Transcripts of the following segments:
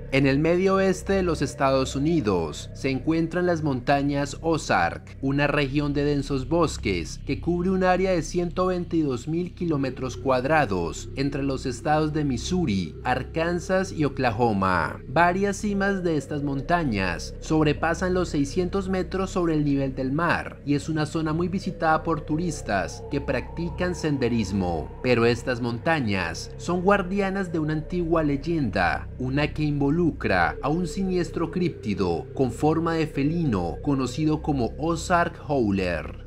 En el medio oeste de los Estados Unidos se encuentran las montañas Ozark, una región de densos bosques que cubre un área de 122.000 kilómetros cuadrados entre los estados de Missouri, Arkansas y Oklahoma. Varias cimas de estas montañas sobrepasan los 600 metros sobre el nivel del mar y es una zona muy visitada por turistas que practican senderismo. Pero estas montañas son guardianas de una antigua leyenda, una que involucra a un siniestro críptido con forma de felino conocido como Ozark Howler.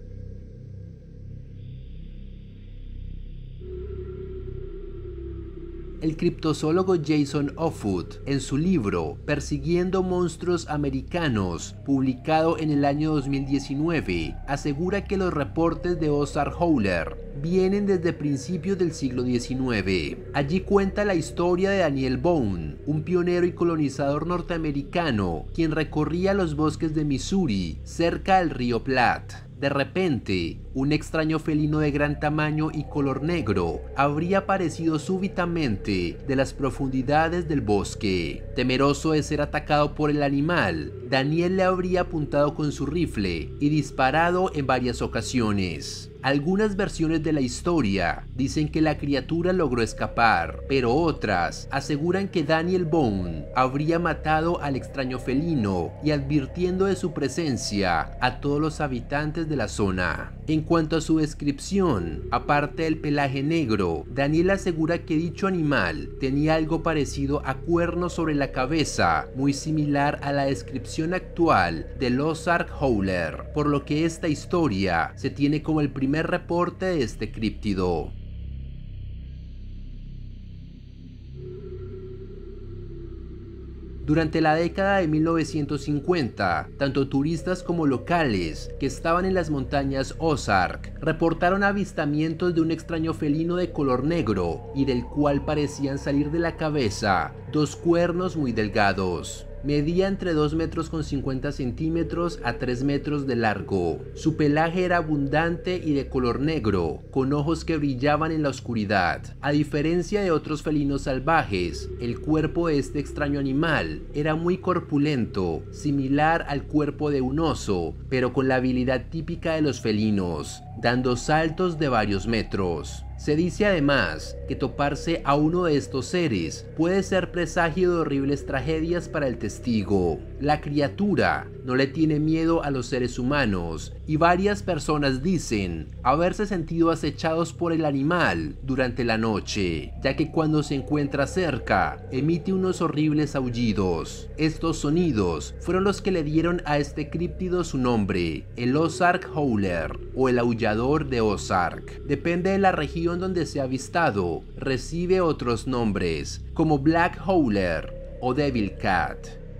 El criptozoólogo Jason Offutt, en su libro Persiguiendo monstruos americanos, publicado en el año 2019, asegura que los reportes de Ozark Howler vienen desde principios del siglo XIX. Allí cuenta la historia de Daniel Boone, un pionero y colonizador norteamericano, quien recorría los bosques de Missouri cerca del río Platte. De repente, un extraño felino de gran tamaño y color negro habría aparecido súbitamente de las profundidades del bosque. Temeroso de ser atacado por el animal, Daniel le habría apuntado con su rifle y disparado en varias ocasiones. Algunas versiones de la historia dicen que la criatura logró escapar, pero otras aseguran que Daniel Boone habría matado al extraño felino y advirtiendo de su presencia a todos los habitantes de la zona. En cuanto a su descripción, aparte del pelaje negro, Daniel asegura que dicho animal tenía algo parecido a cuernos sobre la cabeza, muy similar a la descripción actual del Ozark Howler, por lo que esta historia se tiene como el primer reporte de este críptido. Durante la década de 1950, tanto turistas como locales que estaban en las montañas Ozark reportaron avistamientos de un extraño felino de color negro y del cual parecían salir de la cabeza dos cuernos muy delgados. Medía entre 2 metros con 50 centímetros a 3 metros de largo. Su pelaje era abundante y de color negro, con ojos que brillaban en la oscuridad. A diferencia de otros felinos salvajes, el cuerpo de este extraño animal era muy corpulento, similar al cuerpo de un oso, pero con la habilidad típica de los felinos, dando saltos de varios metros. Se dice además que toparse a uno de estos seres puede ser presagio de horribles tragedias para el testigo. La criatura no le tiene miedo a los seres humanos y varias personas dicen haberse sentido acechados por el animal durante la noche, ya que cuando se encuentra cerca emite unos horribles aullidos. Estos sonidos fueron los que le dieron a este críptido su nombre, el Ozark Howler o el aullador de Ozark. Depende de la región donde se ha avistado, recibe otros nombres, como Black Howler o Devil Cat.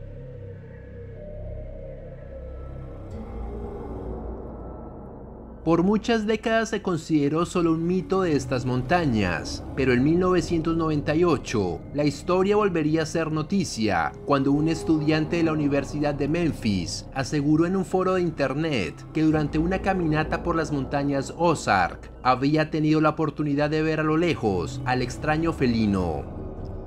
Por muchas décadas se consideró solo un mito de estas montañas, pero en 1998 la historia volvería a ser noticia cuando un estudiante de la Universidad de Memphis aseguró en un foro de internet que durante una caminata por las montañas Ozark había tenido la oportunidad de ver a lo lejos al extraño felino.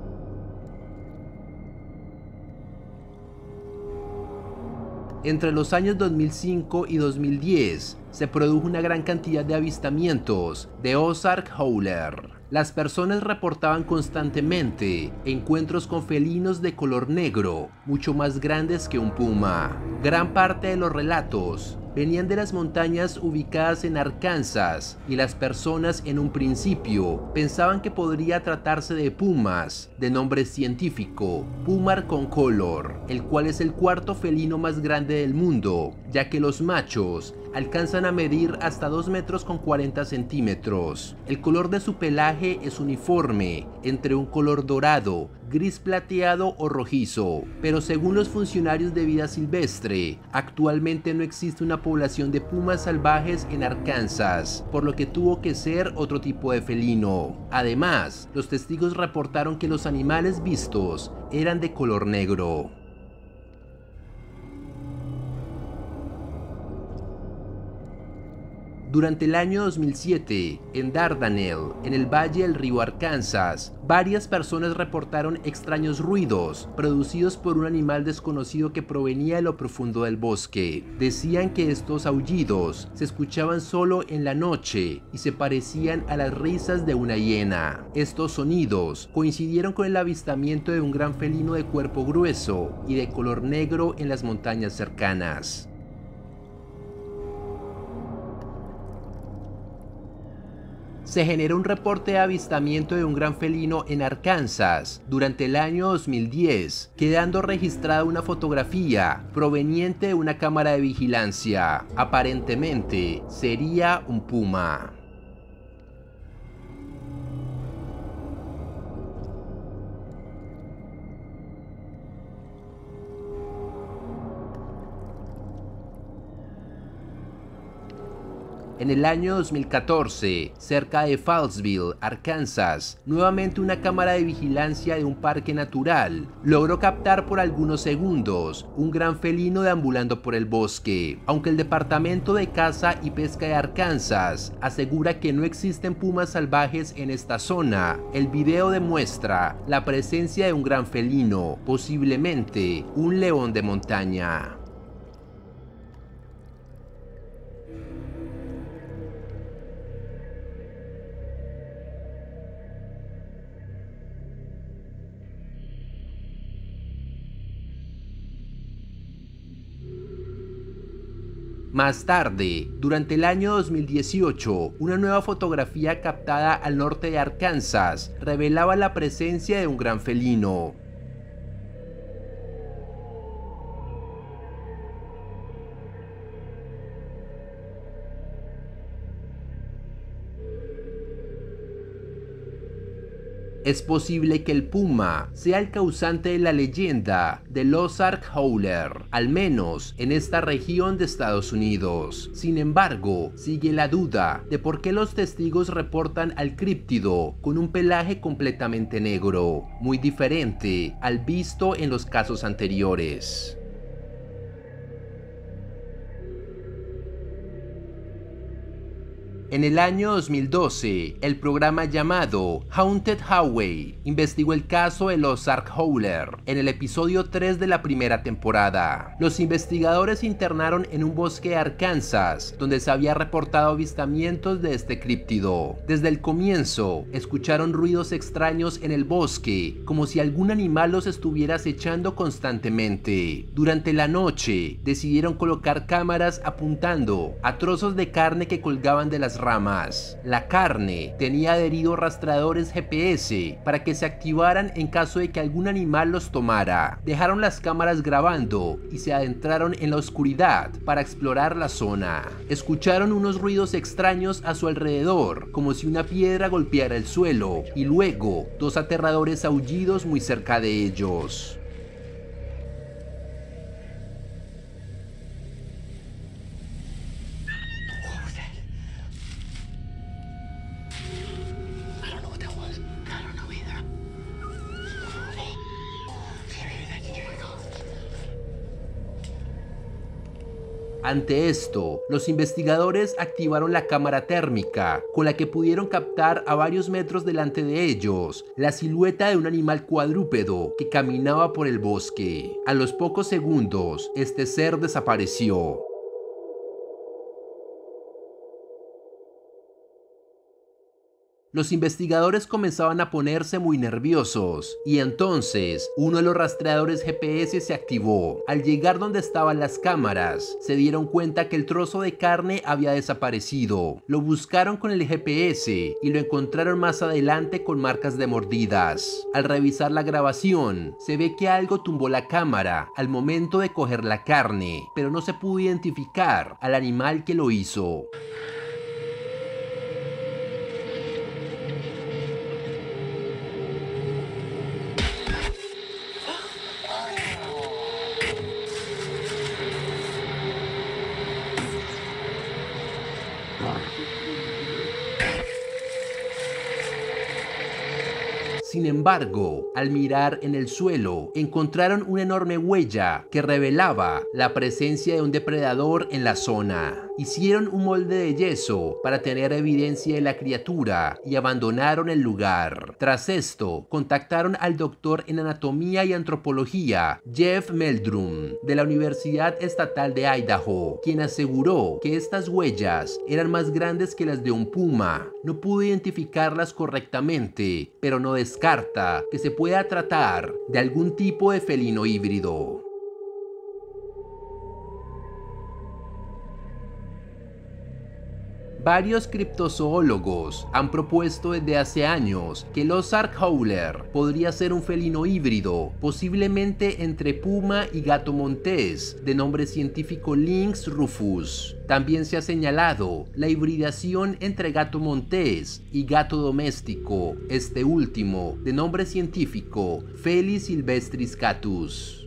Entre los años 2005 y 2010 se produjo una gran cantidad de avistamientos de Ozark Howler. Las personas reportaban constantemente encuentros con felinos de color negro, mucho más grandes que un puma. Gran parte de los relatos venían de las montañas ubicadas en Arkansas y las personas en un principio pensaban que podría tratarse de pumas, de nombre científico Puma concolor, el cual es el cuarto felino más grande del mundo, ya que los machos alcanzan a medir hasta 2 metros con 40 centímetros. El color de su pelaje es uniforme, entre un color dorado, gris plateado o rojizo, pero según los funcionarios de vida silvestre, actualmente no existe una población de pumas salvajes en Arkansas, por lo que tuvo que ser otro tipo de felino. Además, los testigos reportaron que los animales vistos eran de color negro. Durante el año 2007, en Dardanelle, en el valle del río Arkansas, varias personas reportaron extraños ruidos producidos por un animal desconocido que provenía de lo profundo del bosque. Decían que estos aullidos se escuchaban solo en la noche y se parecían a las risas de una hiena. Estos sonidos coincidieron con el avistamiento de un gran felino de cuerpo grueso y de color negro en las montañas cercanas. Se generó un reporte de avistamiento de un gran felino en Arkansas durante el año 2010, quedando registrada una fotografía proveniente de una cámara de vigilancia. Aparentemente, sería un puma. En el año 2014, cerca de Fallsville, Arkansas, nuevamente una cámara de vigilancia de un parque natural logró captar por algunos segundos un gran felino deambulando por el bosque. Aunque el Departamento de Caza y Pesca de Arkansas asegura que no existen pumas salvajes en esta zona, el video demuestra la presencia de un gran felino, posiblemente un león de montaña. Más tarde, durante el año 2018, una nueva fotografía captada al norte de Arkansas revelaba la presencia de un gran felino. Es posible que el puma sea el causante de la leyenda del Ozark Howler, al menos en esta región de Estados Unidos. Sin embargo, sigue la duda de por qué los testigos reportan al críptido con un pelaje completamente negro, muy diferente al visto en los casos anteriores. En el año 2012, el programa llamado Haunted Highway investigó el caso del Ozark Howler en el episodio 3 de la primera temporada. Los investigadores se internaron en un bosque de Arkansas, donde se había reportado avistamientos de este críptido. Desde el comienzo, escucharon ruidos extraños en el bosque, como si algún animal los estuviera acechando constantemente. Durante la noche, decidieron colocar cámaras apuntando a trozos de carne que colgaban de las ramas. La carne tenía adheridos rastreadores GPS para que se activaran en caso de que algún animal los tomara. Dejaron las cámaras grabando y se adentraron en la oscuridad para explorar la zona. Escucharon unos ruidos extraños a su alrededor, como si una piedra golpeara el suelo, y luego dos aterradores aullidos muy cerca de ellos. Ante esto, los investigadores activaron la cámara térmica, con la que pudieron captar a varios metros delante de ellos la silueta de un animal cuadrúpedo que caminaba por el bosque. A los pocos segundos, este ser desapareció. Los investigadores comenzaban a ponerse muy nerviosos y entonces uno de los rastreadores GPS se activó. Al llegar donde estaban las cámaras, se dieron cuenta que el trozo de carne había desaparecido. Lo buscaron con el GPS y lo encontraron más adelante con marcas de mordidas. Al revisar la grabación, se ve que algo tumbó la cámara al momento de coger la carne, pero no se pudo identificar al animal que lo hizo. Sin Sin embargo, al mirar en el suelo, encontraron una enorme huella que revelaba la presencia de un depredador en la zona. Hicieron un molde de yeso para tener evidencia de la criatura y abandonaron el lugar. Tras esto, contactaron al doctor en anatomía y antropología, Jeff Meldrum, de la Universidad Estatal de Idaho, quien aseguró que estas huellas eran más grandes que las de un puma. No pudo identificarlas correctamente, pero no descarta que se pueda tratar de algún tipo de felino híbrido. Varios criptozoólogos han propuesto desde hace años que el Ozark Howler podría ser un felino híbrido, posiblemente entre puma y gato montés, de nombre científico Lynx rufus. También se ha señalado la hibridación entre gato montés y gato doméstico, este último, de nombre científico Felis silvestris catus.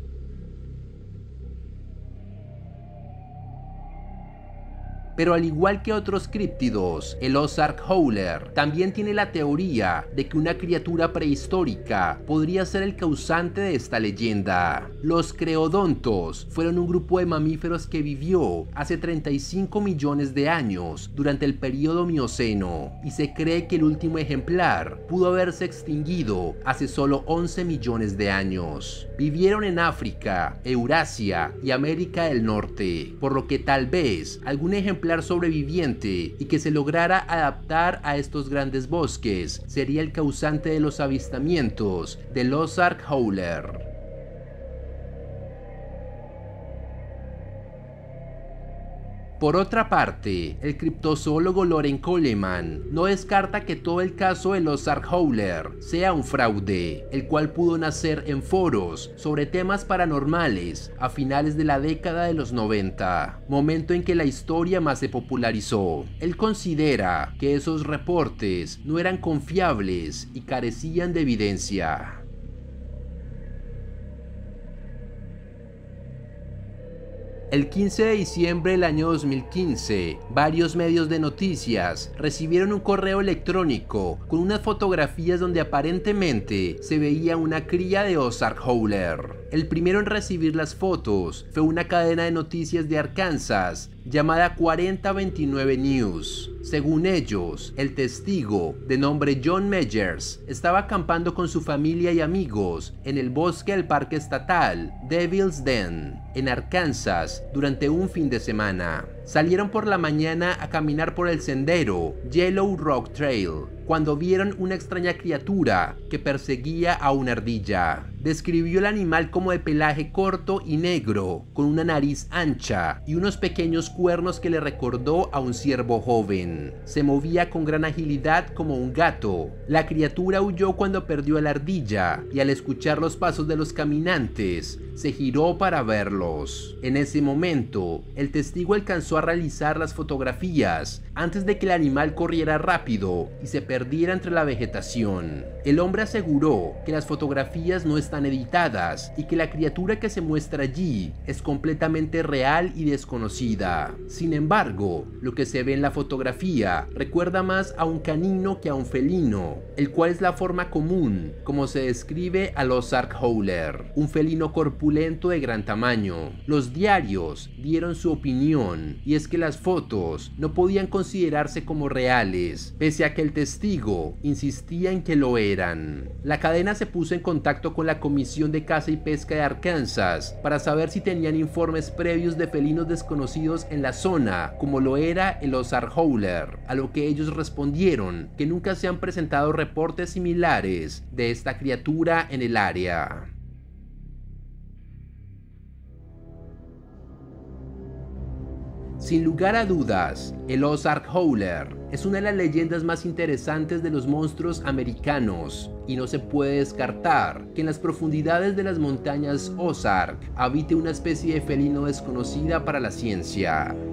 Pero al igual que otros críptidos, el Ozark Howler también tiene la teoría de que una criatura prehistórica podría ser el causante de esta leyenda. Los creodontos fueron un grupo de mamíferos que vivió hace 35 millones de años durante el período Mioceno, y se cree que el último ejemplar pudo haberse extinguido hace solo 11 millones de años. Vivieron en África, Eurasia y América del Norte, por lo que tal vez algún ejemplar sobreviviente y que se lograra adaptar a estos grandes bosques sería el causante de los avistamientos del Ozark Howler. Por otra parte, el criptozoólogo Loren Coleman no descarta que todo el caso del Ozark Howler sea un fraude, el cual pudo nacer en foros sobre temas paranormales a finales de la década de los 90, momento en que la historia más se popularizó. Él considera que esos reportes no eran confiables y carecían de evidencia. El 15 de diciembre del año 2015, varios medios de noticias recibieron un correo electrónico con unas fotografías donde aparentemente se veía una cría de Ozark Howler. El primero en recibir las fotos fue una cadena de noticias de Arkansas llamada 4029 News. Según ellos, el testigo, de nombre John Meyers, estaba acampando con su familia y amigos en el bosque del parque estatal Devil's Den, en Arkansas, durante un fin de semana. Salieron por la mañana a caminar por el sendero Yellow Rock Trail, cuando vieron una extraña criatura que perseguía a una ardilla. Describió el animal como de pelaje corto y negro, con una nariz ancha y unos pequeños cuernos que le recordó a un ciervo joven. Se movía con gran agilidad como un gato. La criatura huyó cuando perdió a la ardilla y al escuchar los pasos de los caminantes, se giró para verlos. En ese momento, el testigo alcanzó a realizar las fotografías antes de que el animal corriera rápido y se perdiera entre la vegetación. El hombre aseguró que las fotografías no están editadas y que la criatura que se muestra allí es completamente real y desconocida. Sin embargo, lo que se ve en la fotografía recuerda más a un canino que a un felino, el cual es la forma común como se describe al Ozark Howler, un felino corpulento de gran tamaño. Los diarios dieron su opinión, y es que las fotos no podían considerarse como reales, pese a que el testigo insistía en que lo eran. La cadena se puso en contacto con la Comisión de Caza y Pesca de Arkansas para saber si tenían informes previos de felinos desconocidos en la zona, como lo era el Ozark Howler, a lo que ellos respondieron que nunca se han presentado reportes similares de esta criatura en el área. Sin lugar a dudas, el Ozark Howler es una de las leyendas más interesantes de los monstruos americanos, y no se puede descartar que en las profundidades de las montañas Ozark habite una especie de felino desconocida para la ciencia.